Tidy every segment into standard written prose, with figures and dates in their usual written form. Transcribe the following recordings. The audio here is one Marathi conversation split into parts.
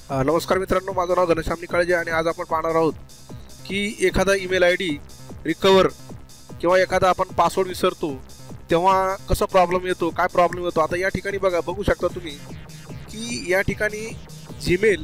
नमस्कार मित्रांनो, माझं नाव घनश्याम निकाळजे आणि आज आपण पाहणार आहोत की एखादा ईमेल आय डी रिकवर किंवा एखादा आपण पासवर्ड विसरतो तेव्हा कसा प्रॉब्लेम येतो, काय प्रॉब्लेम येतो. आता या ठिकाणी बघू शकता तुम्ही की या ठिकाणी जीमेल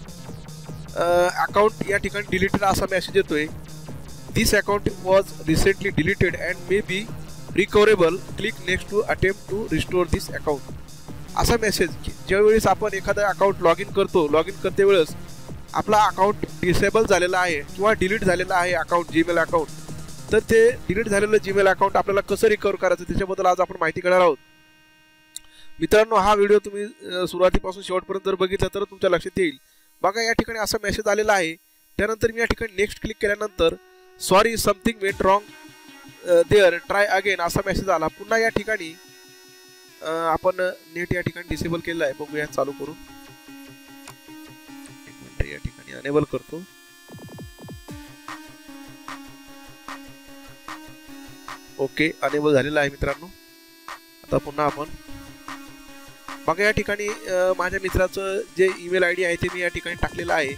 अकाउंट या ठिकाणी डिलीटेड असा मेसेज येतोय. This account was recently deleted and may be recoverable, click next to attempt to restore this account. असा मेसेज ज्यावेळेस आपण एखादा अकाउंट लॉग इन करते वेळेस आपला अकाउंट डिसेबल झालेला आहे किंवा डिलीट झालेला आहे अकाउंट, जीमेल अकाउंट, तर ते डिलीट झालेलं जीमेल अकाउंट आपल्याला कसं रिकवर करायचं त्याच्याबद्दल आज आपण माहिती घेणार आहोत. मित्रांनो, हा व्हिडिओ तुम्ही सुरुवातीपासून शेवटपर्यंत जर बघितला तर तुमच्या लक्षात येईल. बघा, या ठिकाणी असा मेसेज आलेला आहे. त्यानंतर मी या ठिकाणी नेक्स्ट क्लिक केल्यानंतर sorry something went wrong there, try again असा मेसेज आला. पुन्हा या ठिकाणी आपण नेट या ठिकाणी डिसेबल केलेलं आहे. बघूया चालू करून. एक मिनिट, या ठिकाणी अनेबल करतो. ओके, अनेबल झालेला आहे मित्रांनो. आता पुन्हा आपण बघा, या ठिकाणी माझ्या मित्राचं जे ईमेल आय डी आहे ते मी या ठिकाणी टाकलेलं आहे,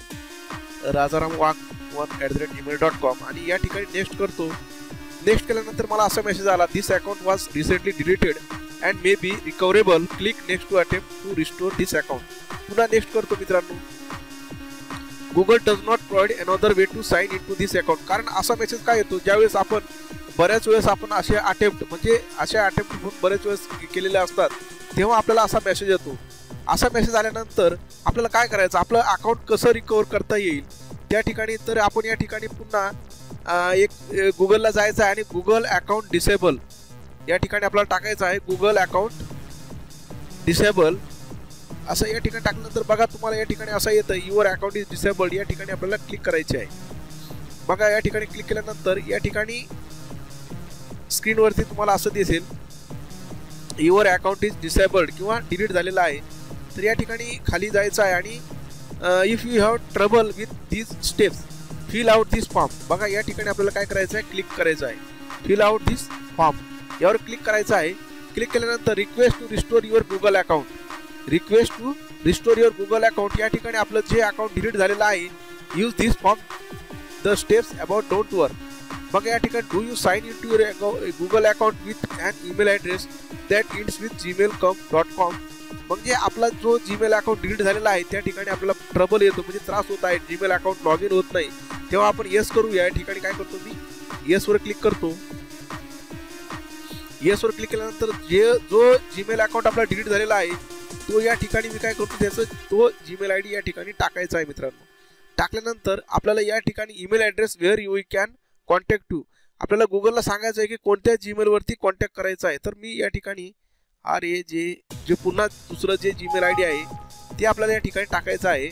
rajaramwak1@gmail.com, आणि या ठिकाणी नेक्स्ट करतो. नेक्स्ट केल्यानंतर मला असा मेसेज आला, this account was recently deleted and may be recoverable, click next to attempt to restore this account. पुन्हा नेक्स्ट करतो मित्रांनो. Google does not provide another way to sign into this account. कारण असा मेसेज काय येतो, ज्यावेळेस आपण बऱ्याच वेळेस आपण असे अटेम्प्ट बरेच वेळेस केलेले असतात तेव्हा आपल्याला असा मेसेज येतो. असा मेसेज आल्यानंतर आपल्याला काय करायचं, आपलं अकाउंट कसं रिकवर करता येईल त्या ठिकाणी. तर आपण या ठिकाणी पुन्हा एक गुगलला जायचं आहे आणि गुगल अकाउंट डिसेबल या ठिकाणी आपल्याला टाकायचं आहे. गुगल अकाउंट डिसेबल असं या ठिकाणी टाकल्यानंतर बघा तुम्हाला या ठिकाणी असं येतं, युअर अकाउंट इज डिसेबल्ड. या ठिकाणी आपल्याला क्लिक करायचे आहे. बघा, या ठिकाणी क्लिक केल्यानंतर या ठिकाणी स्क्रीनवरती तुम्हाला असं दिसेल, युअर अकाउंट इज डिसेबल्ड किंवा डिलीट झालेला आहे. तर या ठिकाणी खाली जायचं आहे आणि if you have trouble with these steps fill out this form. बघा, या ठिकाणी आपल्याला काय करायचं आहे, क्लिक करायचं आहे, फिल आउट दिस फॉर्म यावर क्लिक करायचं आहे. क्लिक केल्यानंतर request to restore your Google account, request to restore your Google account. या ठिकाणी आपलं जे अकाउंट डिलीट झालेलं आहे, use this form the steps about don't work. बघा, या ठिकाणी do you sign in to your Google account with an email address that ends with gmail.com. म्हणजे आपला जो जीमेल अकाउंट डिलीट झालेला आहे त्या ठिकाणी आपल्याला ट्रबल येतो, म्हणजे त्रास होत आहे, जीमेल अकाउंट लॉग इन होत नाही. तेव्हा आपण येस करूया. या ठिकाणी काय करतो मी, येसवर क्लिक करतो. येसवर क्लिक केल्यानंतर जो जीमेल अकाउंट आपला डिलीट झालेला आहे तो या ठिकाणी मी काय करतो, त्याचं तो जीमेल आय डी या ठिकाणी टाकायचा आहे मित्रांनो. टाकल्यानंतर आपल्याला या ठिकाणी email address where you can contact to, आपल्याला गुगलला सांगायचं आहे की कोणत्या जीमेलवरती कॉन्टॅक्ट करायचा आहे. तर मी या ठिकाणी जे पुन्हा दुसरं जे जीमेल आय डी आहे ते आपल्याला या ठिकाणी टाकायचं आहे.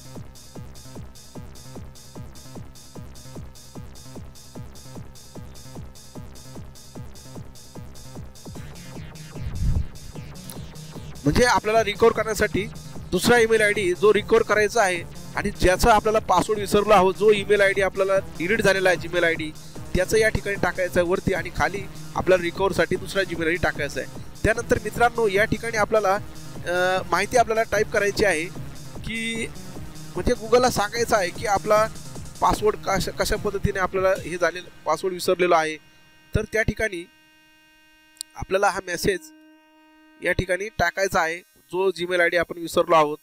म्हणजे आपल्याला रिकवर करण्यासाठी दुसरा ईमेल आय डी जो रिकवर करायचा आहे आणि ज्याचा आपल्याला पासवर्ड विसरला आहोत, जो ईमेल आय डी आपल्याला डिलीट झालेला आहे जीमेल आय डी, त्याचं या ठिकाणी टाकायचं आहे वरती, आणि खाली आपल्याला रिकवरसाठी दुसरा जीमेल आय डी टाकायचा आहे. त्यानंतर मित्रांनो, या ठिकाणी आपल्याला माहिती आपल्याला टाईप करायची आहे की म्हणजे गुगलला सांगायचं आहे की आपला पासवर्ड कशा पद्धतीने आपल्याला हे झालेलं पासवर्ड विसरलेला आहे. तर त्या ठिकाणी आपल्याला हा मेसेज या ठिकाणी टाकायचा आहे, जो जीमेल आय डी आपण विसरलो आहोत.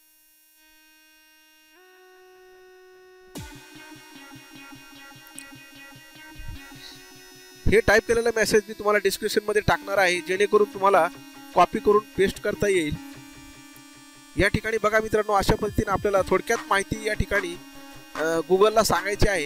हे टाईप केलेला मेसेज मी तुम्हाला डिस्क्रिप्शन मध्ये टाकणार आहे, जेणेकरून तुम्हाला कॉपी करून पेस्ट करता येईल. या ठिकाणी बघा मित्रांनो, अशा पद्धतीने आपल्याला थोडक्यात माहिती या ठिकाणी गुगलला सांगायची आहे.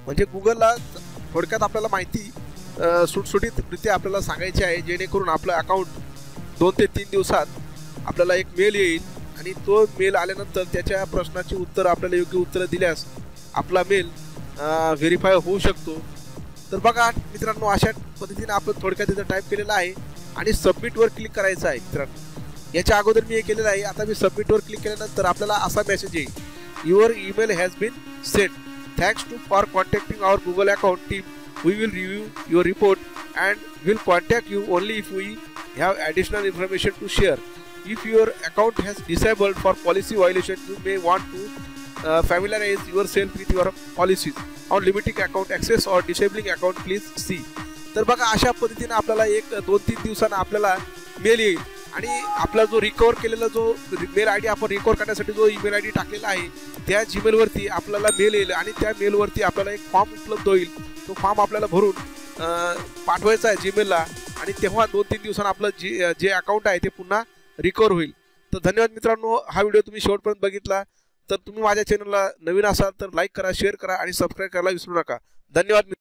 म्हणजे गुगलला थोडक्यात आपल्याला माहिती सुटसुटीतरित्या आपल्याला सांगायची आहे, जेणेकरून आपलं अकाउंट 2 ते 3 दिवसात आपल्याला एक मेल येईल आणि तो मेल आल्यानंतर त्याच्या प्रश्नाची उत्तर आपल्याला योग्य उत्तरं दिल्यास आपला मेल व्हेरीफाय होऊ शकतो. तर बघा मित्रांनो, अशा पद्धतीने आपण थोडक्यात इथं टाईप केलेलं आहे आणि सबमिटवर क्लिक करायचं आहे. मित्रांनो, याच्या अगोदर मी हे केलेलं आहे. आता मी सबमिटवर क्लिक केल्यानंतर आपल्याला असा मेसेज येईल, your email has been send, thanks to for contacting our Google account team, we will review your report and will contact you only if we have additional information to share. If your account has disabled for policy violation, you may want to familiarize yourself with your policies on limiting account access or disabling account. Please see. तर बघा, अशा पद्धतीने आपल्याला एक 2-3 दिवसांना आपल्याला मेल येईल आणि आपला जो रिकवर केलेला जो मेल आय डी आपण रिकवर करण्यासाठी जो ईमेल आय डी टाकलेला आहे त्या जीमेलवरती आपल्याला मेल येईल आणि त्या मेलवरती आपल्याला एक फॉर्म उपलब्ध होईल. तो फॉर्म आपल्याला भरून पाठवायचा आहे जीमेलला आणि तेव्हा 2-3 दिवसांना आपलं जे अकाउंट आहे ते पुन्हा रिकवर होईल. तर धन्यवाद मित्रांनो, हा व्हिडिओ तुम्ही शेवटपर्यंत बघितला. तर तुम्ही माझ्या चॅनलला नवीन असाल तर लाईक करा, शेअर करा आणि सबस्क्राईब करायला विसरू नका. धन्यवाद.